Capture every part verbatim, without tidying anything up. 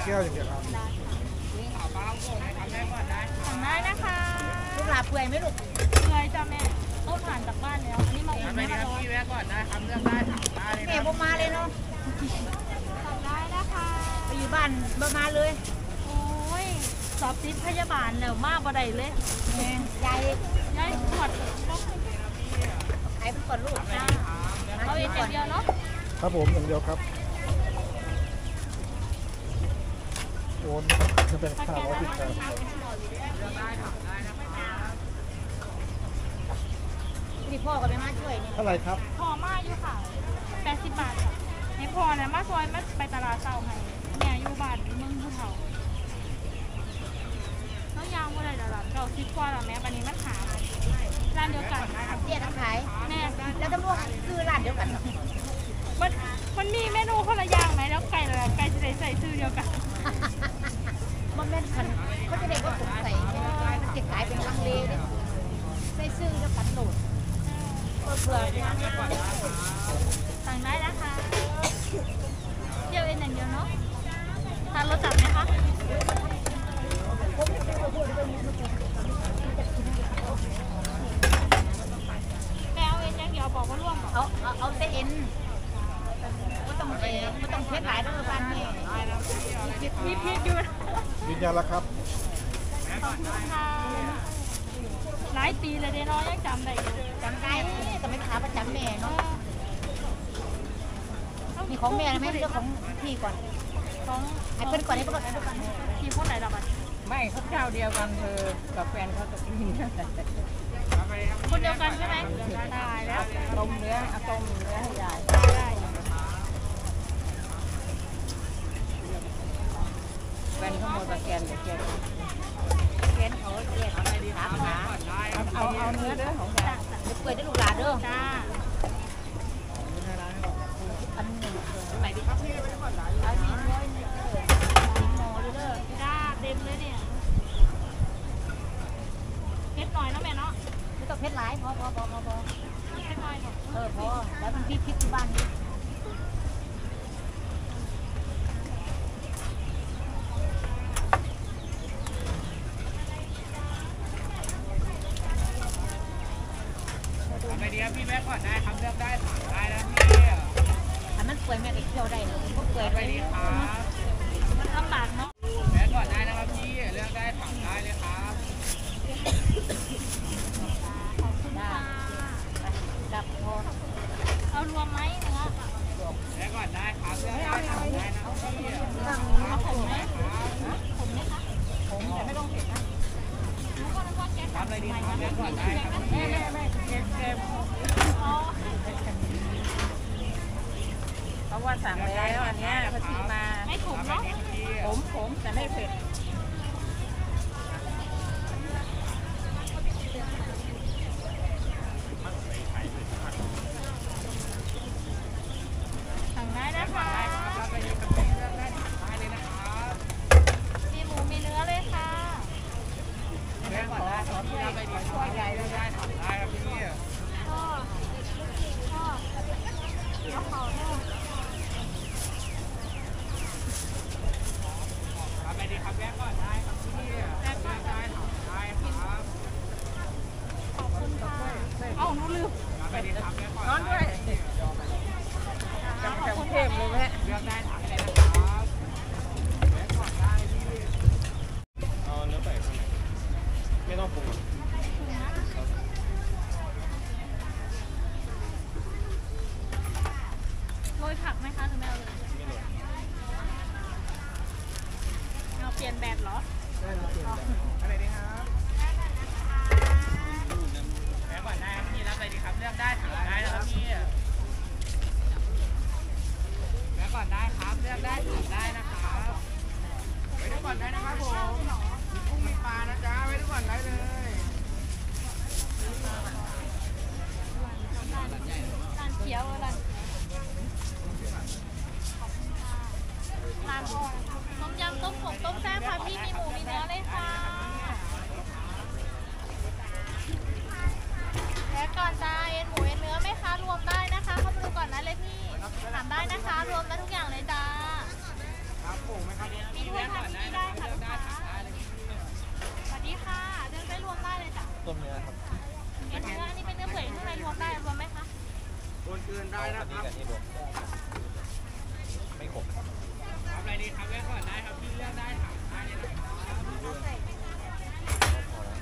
แก้วอย่างเดียวครับสั่งได้นะคะลูกหลาเปื่อยไหมลูกเปื่อยจ้าแม่ต้มผ่านจากบ้านแล้วอันนี้มาอุ่นไม่ร้อนพี่แวะก่อนได้ครับเลือกได้ถามได้เลยแม่บ่มาเลยเนาะสั่งได้นะคะไปอยู่บ้านบ่มาเลยโอ้ยสอบติดพยาบาลแล้วมาบ่ได้เลยแม่ยายยายปวดขายไปก่อนลูกจ้าเอาเองอย่างเดียวเนาะครับผมอย่างเดียวครับโอนจะเป็นข้าวร้อยสิบแปดพี่พ่อก็ไปมาช่วยนี่เท่าไหร่ครับพอมาอยู่ค่ะแปดสิบบาทให้พอนะมาซอยมาไปตลาดเช้าให้แม่อยู่บ้านเมืองภูเขาแล้วยางว่าอะไรเดี๋ยวหลังเราคิดว่าเราแม่วันนี้มันหาร้านเดียวกันเตี้ยทั้งขายแม่แล้วตำรวจคือร้านเดียวกันมันมันมีเมนูคนละอย่างไหมแล้วไก่ละไก่จะได้ใส่ชื่อเดียวกันมันแม่นคันเขาจะได้ก็สงสัยมันจะขายเป็นลังเลเลยใส่ซื้อแล้วกันโหลดเผื่อสั่งได้นะคะเดียวเองอย่างเดียวเนาะทานรสจัดไหมคะแมวเองอย่างเดียวบอกว่าร่วมเอาเอาเอาแต่เอ็นก็ต้องเอ็นก็ต้องเพชรหลายเรื่องบ้านนี่มีพริกอยู่ยืนยันแล้วครับขอบคุณค่ะหลายปีเลยเด้น้อยยังจำได้อยู่จำได้แต่ไม่ขาประจำแม่เนาะมีของแม่ไหมเรื่องของพี่ก่อนของไอ้เพื่อนก่อนให้เพื่อนก่อนพี่คนไหนเราบัดไม่เขาเจ้าเดียวกันเธอกับแฟนเขาตะกี้คนเดียวกันใช่ไหมตายแล้วต้มเนื้อเอาต้มเนื้อให้ยายได้แฟนเขาโมตะแกนตะแกนแกนเขาเรียกอะไรดีคะเอาเอาเนื้อเด้อของยายเปิดได้ลูกหลานเด้อจ้าอันนี้ไหนดีครับพี่ไม่ได้ก่อนไหนอันนี้ร้อยนี่หมอเลยเด้อจ้าเต็มเลยเนี่ยเพชรหน่อยนะแม่เนาะไม่ต้องเพชรหลายพอพอพอพอพอเพชรหน่อยเออพอแล้วมันพี่พริกที่บ้านนี่ไอเดียพี่แม่ก่อนได้ครับเลือกได้ถามได้นะพี่อันนั้นเปื่อยแม่ก็เคี่ยวได้นะพวกเปื่อยไปดีครับมันลำบากเนาะแม่ก่อนได้นะครับพี่เลือกได้ถามได้เลยครับขอบคุณค่ะจับพอเอารวมไหมเนื้อแม่ก่อนได้ครับเลือกได้ถามได้นะพี่เอาผมไหมผมไหมคะผมแต่ไม่ต้องเผ็ดนะรับเลยดีครับเลือกก่อนได้ครับแม่แม่แม่เก็บเก็บเพราะว่าสั่งแล้วอันนี้พอดีมาไม่ขมเนาะผมผมแต่ไม่เผ็ดสั่งได้นะคะมีหมูมีเนื้อเลยค่ะแม่ก่อนได้ครับพี่รับไปดีช่วยยายได้ได้ทำได้ครับพี่พ่อพ่อเอาเขาเนาะรับไปดีครับแม่ก่อนได้ครับพี่แม่ก่อนได้ทำได้ครับขอบคุณค่ะเอ้าน้องลืมรับไปดีครับแม่ก่อนน้องด้วยจังเทพเลยแม่เลือกได้ถามได้นะครับแม่ก่อนได้พี่เอาเนื้อไก่ข้างในไม่ต้องปรุงโรยผักไหมคะหรือไม่เอาเลยเอาเปลี่ยนแบบเหรอได้เปลี่ยนแบบอะไรดีครับแม่ก่อนได้ครับพี่รับอะไรดีครับเลือกได้ถามได้นะครับพี่แม่ก่อนได้ครับเลือกได้ถามได้นะครับไว้ดูก่อนได้นะครับผมมีกุ้งมีปลานะจ๊ะไว้ดูก่อนได้เลยร้านเขียวร้านร้านต้มยำต้มผมต้มแซ่บค่ะพี่มีหมูมีเนื้อเลยค่ะแพ็คก่อนจ้าเอ็นหมูเอ็นเนื้อไหมคะรวมได้นะคะเข้ามาดูก่อนนะเลยพี่ถามได้นะคะรวมได้ทุกอย่างเลยจ้าครับผมไหมครับมีถ้วยทานที่นี่ได้ค่ะลูกค้าสวัสดีค่ะเลือกได้รวมได้เลยจ้ะต้มเนื้อครับเนื้ออันนี้เป็นเนื้อเปื่อยข้างในรวมได้รวมไหมคะโดนเกินได้นะอันคนี้รับกับนี่รวมไม่ขมเอาอะไรดีครับแวะก่อนได้ครับพี่เลือกได้ถามได้เลยนะครับพอแล้ว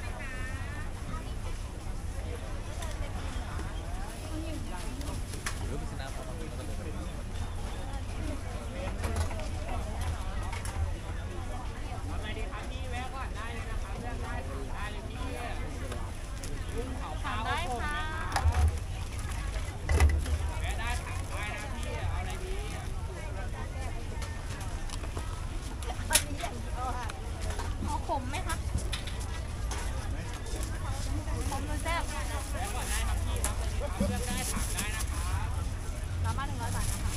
หรือพิซซ่าครับมันก็จะเป็นเอาอะไรดีครับพี่แวะก่อนได้เลยนะครับเลือกได้ถามได้เลยพี่กุ้งเผาเปถาล่ามได้ค่ะแวะได้ถามได้นะพี่เอาอะไรดีเอาขมไหมคะขมหรือแซ่บแวะก่อนได้ครับพี่รับเลยครับเลือกได้ถามได้นะครับรับมาหนึ่งร้อยบาทนะคะ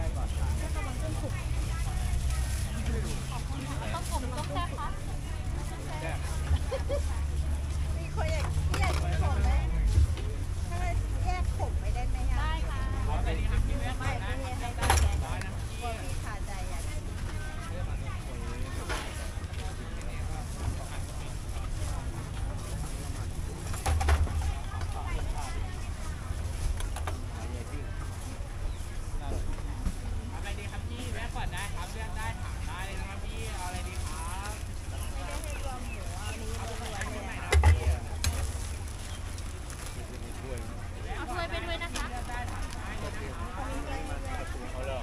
ต้องขมต้องแซ่บคะมีคนอยากที่อยากกินขมไหมถ้าแยกขมไปได้ไหมคะได้ค่ะเอาอะไรดีครับพี่แวะก่ไม่อนได้ไม่ครับให้ได้แกร้อยนะกลัวพี่ขาดใจอยากกินเอาอะไรดีครับพี่แวะก่อนได้ครับเลือกได้ถามได้เลยนะครับพี่เอาอะไรดีครับไม่ได้ให้รวมหมูเอานี้รวมเลยไหนอะนะพี่เอาถ้วยไปด้วยนะคะเลือกได้ถามได้เลยนะครับเอาเลย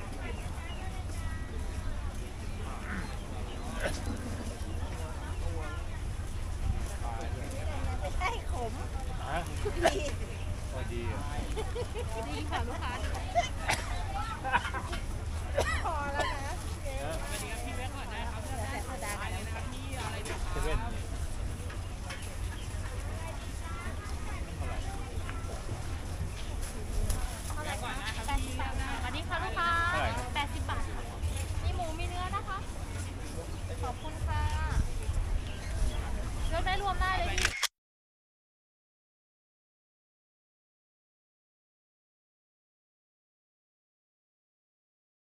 ไม่ได้ขมฮะดีพอดีอ่ะดีค่ะลูกค้า